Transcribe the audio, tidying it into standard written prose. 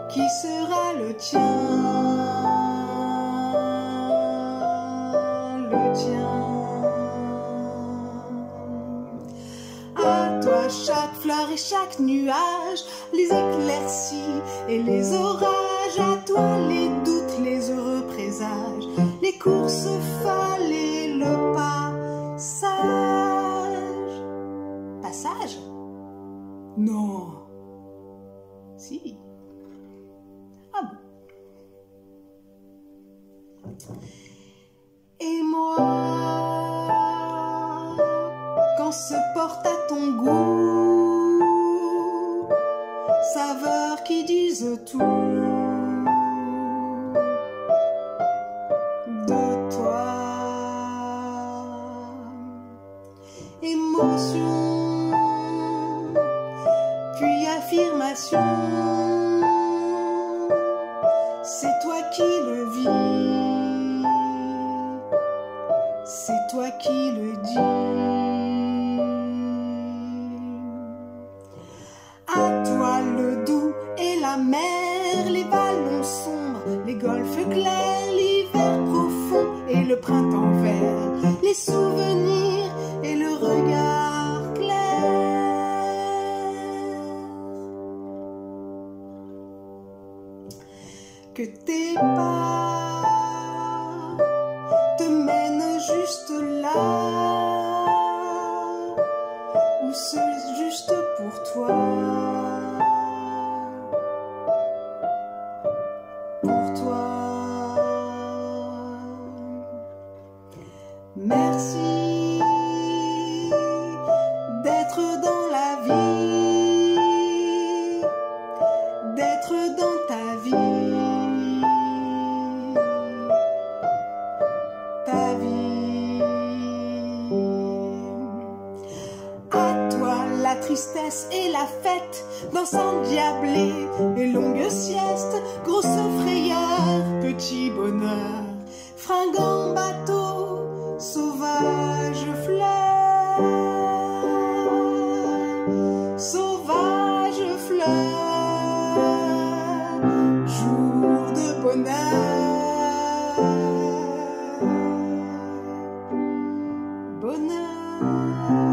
qui sera le tien, le tien. À toi chaque fleur et chaque nuage, les éclaircies et les orages, à toi les doutes, les heureux présages, les courses folles et le passage. Passage? Non. Si. Ah bon. Et moi, quand se porte à ton goût, saveurs qui disent tout de toi, émotion, puis affirmation, c'est toi qui le vis, c'est toi qui le dis. À toi le doux et la mer, les vallons sombres, les golfes clairs, l'hiver profond et le printemps vert, les souvenirs et le regard clair. Que tes pas te mènent juste là, où c'est juste pour toi, pour toi. Merci d'être dans la vie, d'être dans ta vie, ta vie. À toi la tristesse et la fête, danse endiablée et longue sieste, grosse frayeur, petit bonheur, fringant bateau, sauvage fleur, sauvage fleur, jour de bonheur, bonheur.